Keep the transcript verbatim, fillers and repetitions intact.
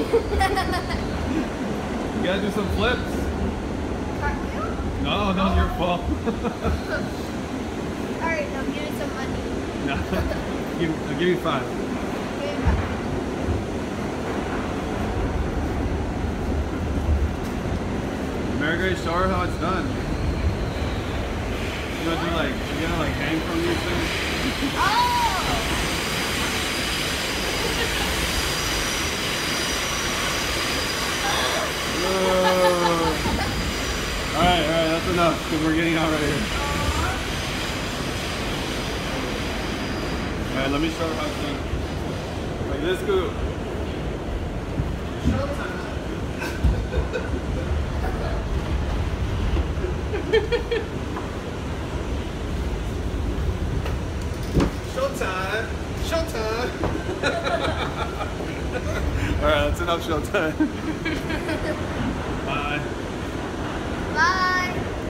You gotta do some flips. Cartwheel? No, that was your fault. Alright, now give me some money. No. give, I'll give you five. Give me five. Mary Grace, show her how it's done. You gotta do like, you gotta like hang from these things. Oh! Alright, alright, that's enough because we're getting out right here. Alright, let me show her how it's done. Like this, Scoop. Showtime! Showtime! Alright, that's enough showtime. Bye. Bye.